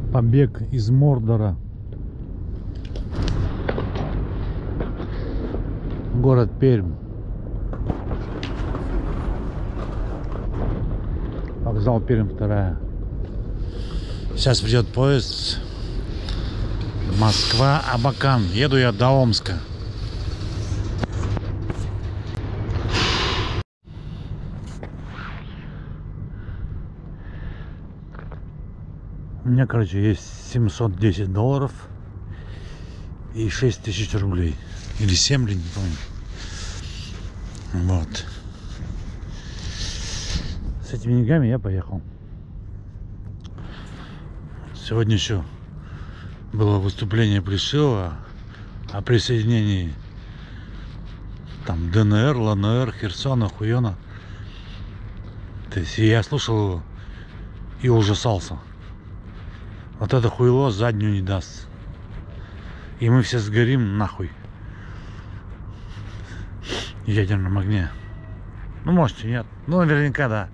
Побег из Мордора. Город Пермь. Вокзал Пермь 2. Сейчас придет поезд Москва-Абакан. Еду я до Омска. У меня, короче, есть $710 и 6000 рублей. Или 7, не помню. Вот. С этими деньгами я поехал. Сегодня еще было выступление Плешивого о присоединении там ДНР, ЛНР, Херсона, Хуена. То есть я слушал его и ужасался. Вот это хуйло заднюю не даст. И мы все сгорим нахуй в ядерном огне. Ну, может, и нет. Ну, наверняка, да.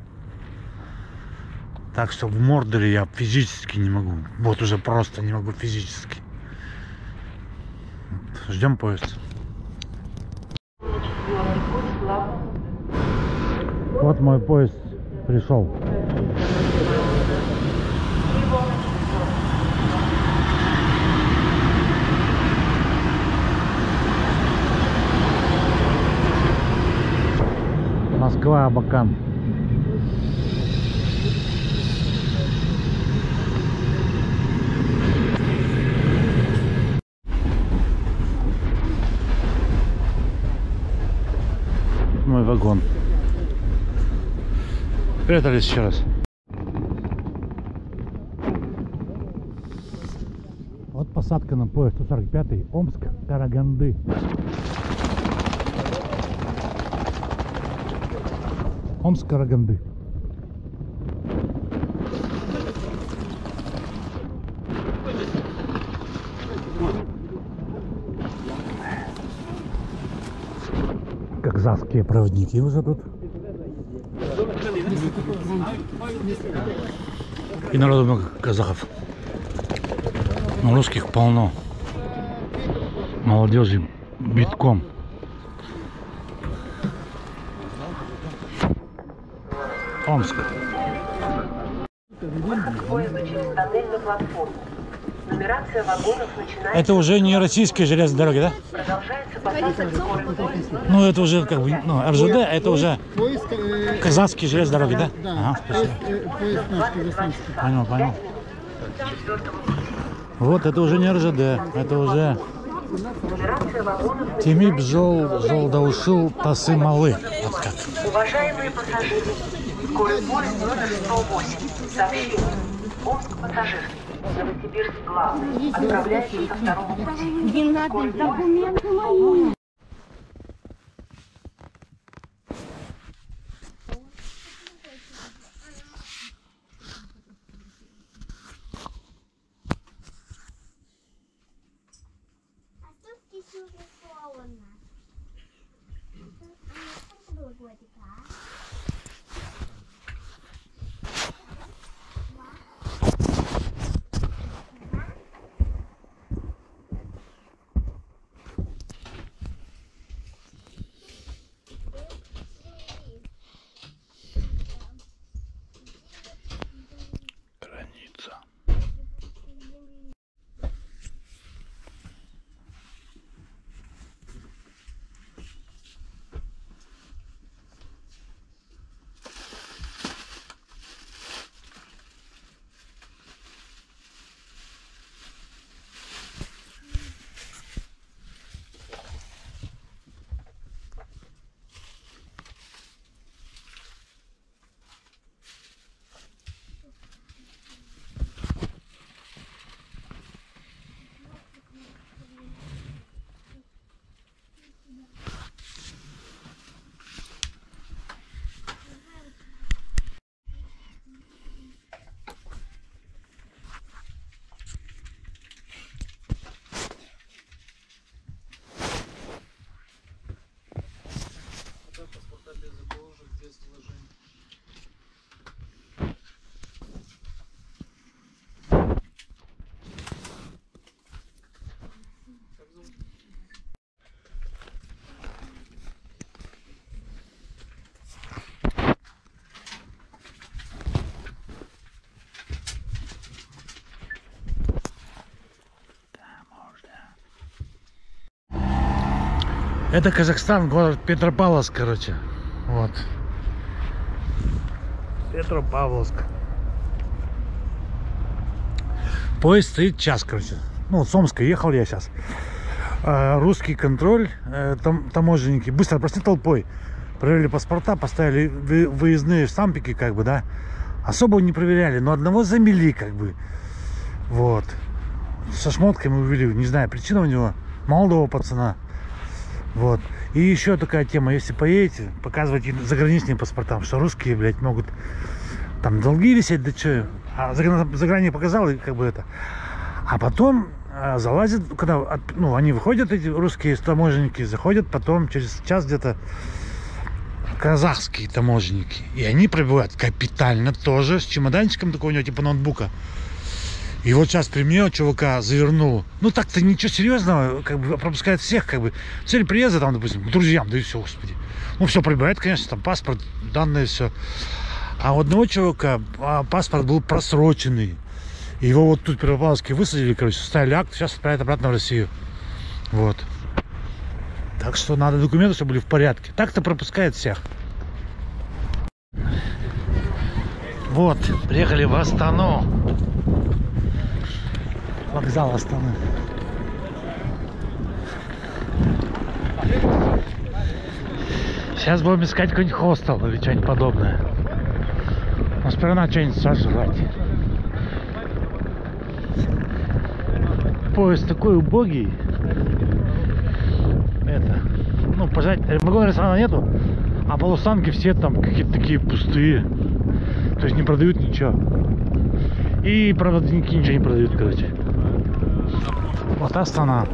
Так что в Мордоре я физически не могу. Вот уже просто не могу физически. Ждем поезд. Вот мой поезд пришел. Москва-Абакан. Мой вагон. Привет, Алис, еще раз. Вот посадка на поезд 145-й, Омск, Караганды. Омск, Караганды. Казахские проводники уже тут. И народу много казахов. Но русских полно. Молодежи битком. Омск. Нумерация вагонов начинается. Это уже не российская железная дорога, да? Продолжается посадка скорой. Ну, это уже как бы, ну, РЖД, это уже казахские железные дороги, да? Ага, спасибо. Понял. Вот, это уже не РЖД, это уже Темип Жолдаушил Тасымалы. Вот как. Уважаемые пассажиры, скорый поезд номер 108. Сообщение. Омск пассажирский. Новосибирск главный. Отправляется со второго пути. Не надо документы мои. Это Казахстан, город Петропавловск, короче. Вот. Петропавловск. Поезд стоит час, короче. Ну, с Омска ехал я сейчас. Русский контроль, таможенники быстро прошли толпой. Проверили паспорта, поставили выездные штампики, как бы, да. Особо не проверяли, но одного замели, как бы. Вот. Со шмотками увели, не знаю, причина у него. Молодого пацана. Вот. И еще такая тема, если поедете, показывайте заграничные паспорта, что русские, блядь, могут там долги висеть, да что. А заграничные показал, и как бы это. А потом залазят, когда, ну, они выходят, эти русские таможенники, заходят потом через час где-то казахские таможенники. И они пробивают капитально тоже, с чемоданчиком такого у него, типа ноутбука. И вот сейчас при мне чувака завернул. Ну так-то ничего серьезного, как бы пропускает всех, как бы. Цель приезда там, допустим, к друзьям, да и все, господи. Ну все пробивает, конечно, там паспорт, данные, все. А у одного чувака паспорт был просроченный. Его вот тут в Петропавловске высадили, короче, составили акт, сейчас отправят обратно в Россию. Вот. Так что надо документы, чтобы были в порядке. Так-то пропускает всех. Вот, приехали в Астану. Вокзал Астаны. Сейчас будем искать какой-нибудь хостел или что-нибудь подобное. Но сперва надо что-нибудь сожрать. Поезд такой убогий. Это, ну, пожалуй, вагона ресторана нету, а полустанки все там какие-то такие пустые. То есть не продают ничего. И проводники ничего не продают, короче. Вот Астана.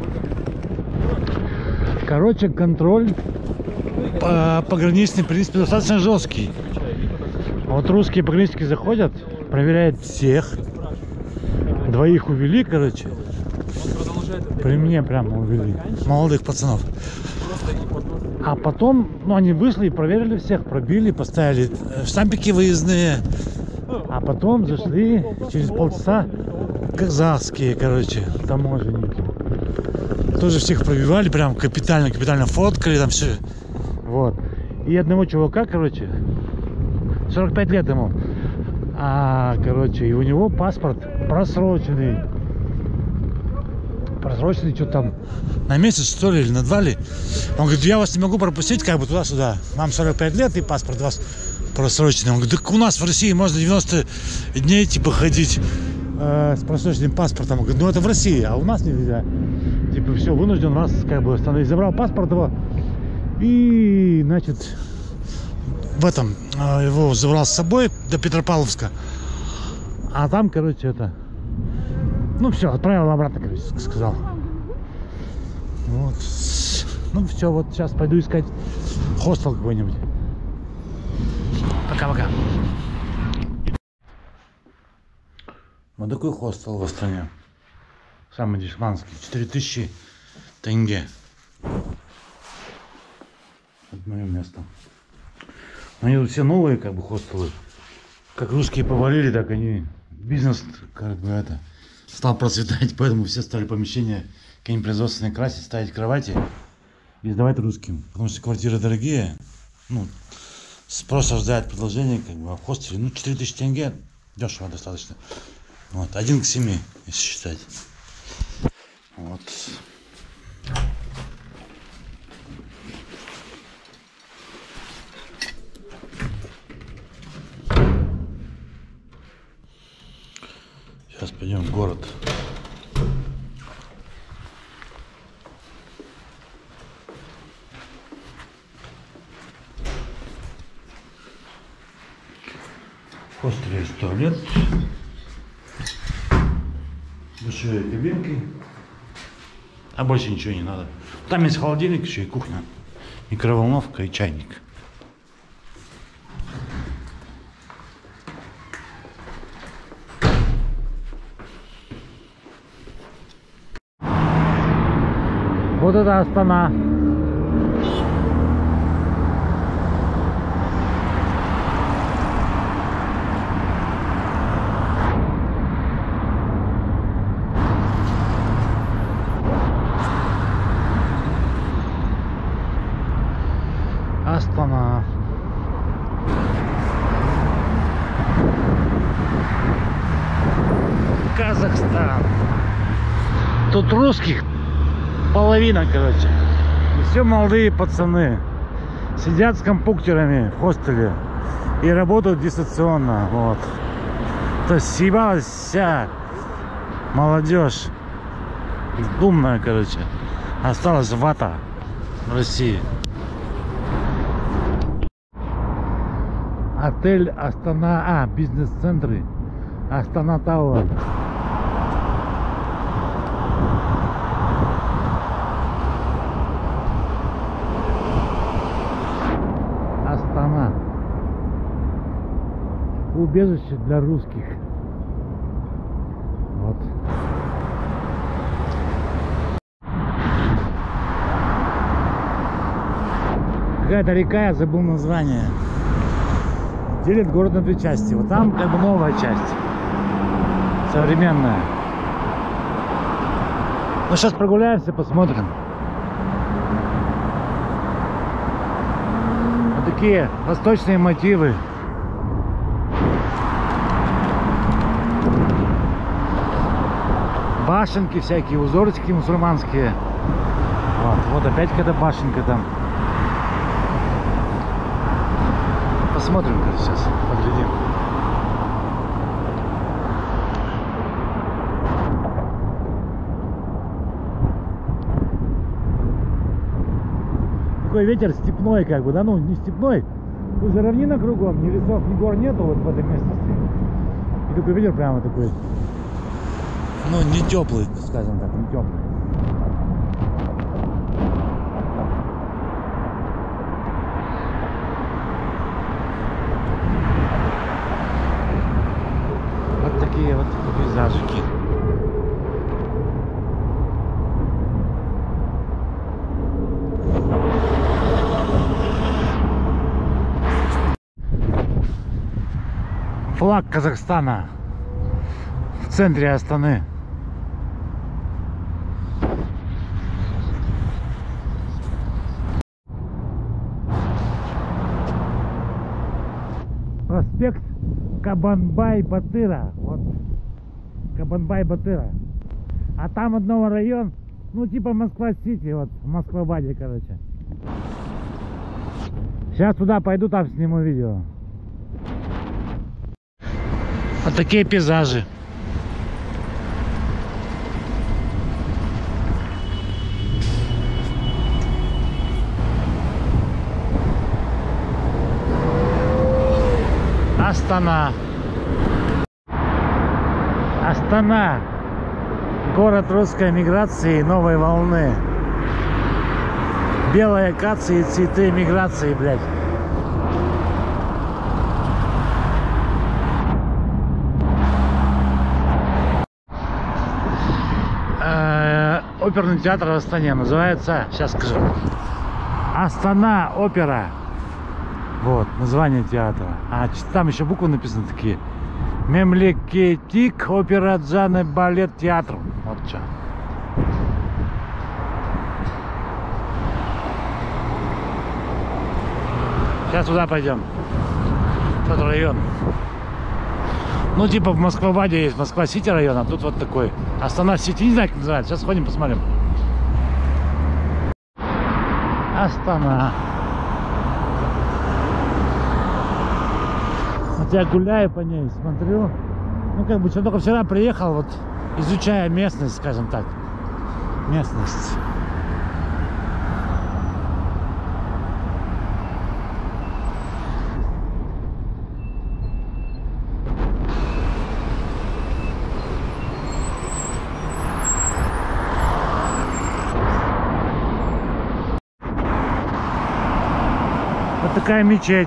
Короче, контроль пограничный, в принципе, достаточно жесткий. Вот русские пограничники заходят, проверяют всех. Двоих увели, короче. При мне прямо увели. Молодых пацанов. А потом, ну, они вышли и проверили всех, пробили, поставили штампики выездные. А потом зашли через полчаса казахские, короче, таможенники. Тоже всех пробивали, прям капитально фоткали там все. Вот. И одного чувака, короче, 45 лет ему. Короче, и у него паспорт просроченный. Просроченный, что там, на месяц, что ли, или на 2 ли. Он говорит, я вас не могу пропустить, как бы туда-сюда. Вам 45 лет, и паспорт у вас просроченный. Он говорит, так у нас в России можно 90 дней, типа, ходить с просроченным паспортом. Он говорит, ну это в России, а у нас нельзя. Типа, все, вынужден вас, как бы, остановить. Забрал паспорт его, и, значит, в этом, его забрал с собой до Петропавловска. А там, короче, это... Ну все, отправил обратно, короче, сказал. Вот. Ну все, вот сейчас пойду искать хостел какой-нибудь. Пока-пока. Вот такой хостел в Астане. Самый дешманский. 4000 тенге. Это мое место. Они тут все новые, как бы, хостелы. Как русские повалили, так они... Бизнес, как бы, это... стал процветать, поэтому все стали помещения какие-нибудь производственные красить, ставить кровати и сдавать русским. Потому что квартиры дорогие, ну, спрос рождает предложение, как бы, а в хостеле, ну, 4000 тенге, дешево достаточно. Вот, 1 к 7, если считать. Вот. Сейчас пойдем в город. В хостеле есть туалет, душевые кабинки, а больше ничего не надо. Там есть холодильник еще и кухня, микроволновка и чайник. Вот это Астана. Астана. Казахстан. Тут русских половина, короче. И все молодые пацаны. Сидят с компьютерами в хостеле и работают дистанционно. Вот. То есть съебалась вся молодежь. Думная, короче. Осталась вата в России. Отель Астана, бизнес-центры Астана Тауэр. Астана. Убежище для русских. Вот. Какая-то река, я забыл название. Делит город на две части. Вот там как бы новая часть. Современная. Ну сейчас прогуляемся, посмотрим. Вот такие восточные мотивы. Башенки всякие, узорчики мусульманские. Вот опять какая-то башенка там. Посмотрим, сейчас, поглядим. Такой ветер степной, как бы, да, ну не степной. Тут же равнина кругом, ни лесов, ни гор нету вот в этой местности. И такой ветер прямо такой, ну не теплый, скажем так, не теплый. Вот такие вот пейзажики. Флаг Казахстана в центре Астаны. Проспект Кабанбай-Батыра. Вот. Кабанбай-Батыра. А там одного район, ну типа Москва-Сити, вот в Москва-Баде, короче. Сейчас туда пойду, там сниму видео. Вот такие пейзажи. Астана. Астана. Город русской миграции и новой волны. Белые акации и цветы миграции, блядь. Оперный театр в Астане называется, сейчас скажу, Астана опера. Вот, название театра. А там еще буквы написаны такие. Мемлекетик опера джаны балет театр. Вот что. Сейчас туда пойдем. Тот район. Ну, типа в Москва-Баде есть Москва-Сити район, а тут вот такой. Астана-Сити, не знаю, как называется. Сейчас сходим, посмотрим. Астана. Вот я гуляю по ней, смотрю. Ну, как бы, что только вчера приехал, вот, изучая местность, скажем так. Местность. Вот такая мечеть.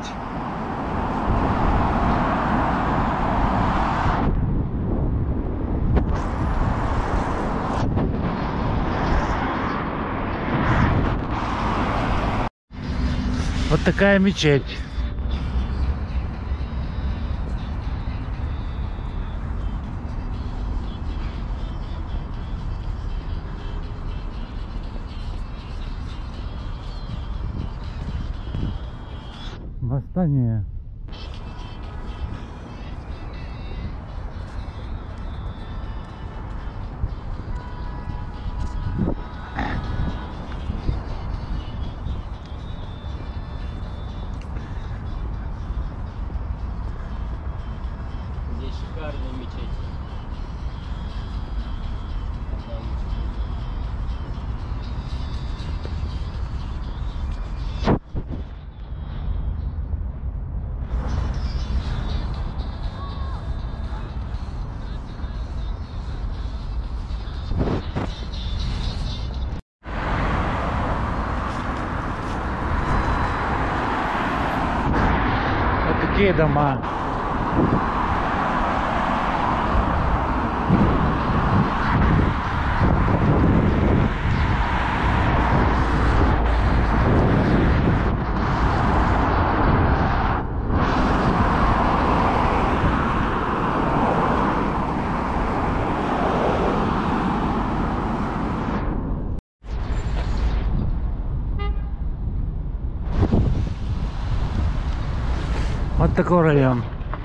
Вот такая мечеть. Восстание. Здесь шикарная мечеть. Одна лучших. Вот такие дома. Вот такой район.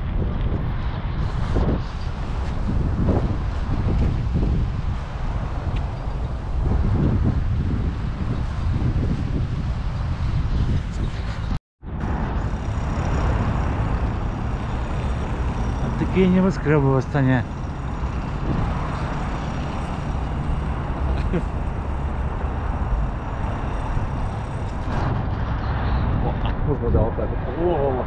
Вот такие небоскребы в Астане. Да, вот так вот.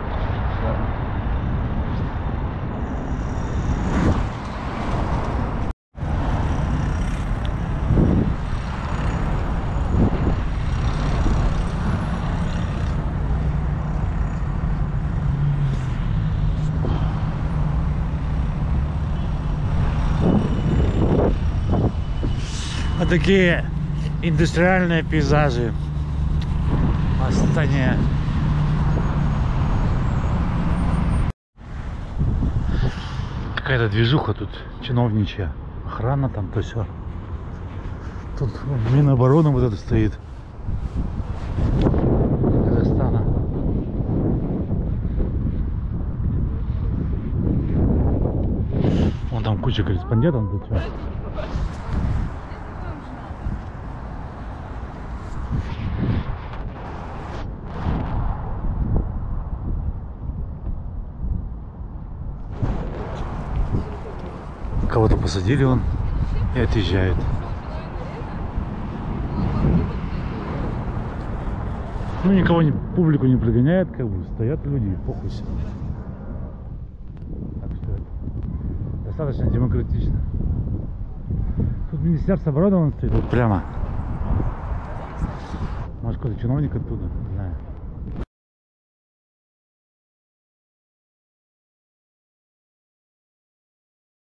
Вот такие индустриальные пейзажи в Астане. Какая-то движуха тут чиновничья. Охрана там, то все. Тут Минобороны вот это стоит. Казахстана. Вон там куча корреспондентов. Тут всё. Кого-то посадили, он и отъезжает. Ну, никого публику не прогоняет, как бы стоят люди и похуй себе. Так что это достаточно демократично. Тут Министерство обороны он стоит, вот прямо. Может, какой-то чиновник оттуда, не знаю.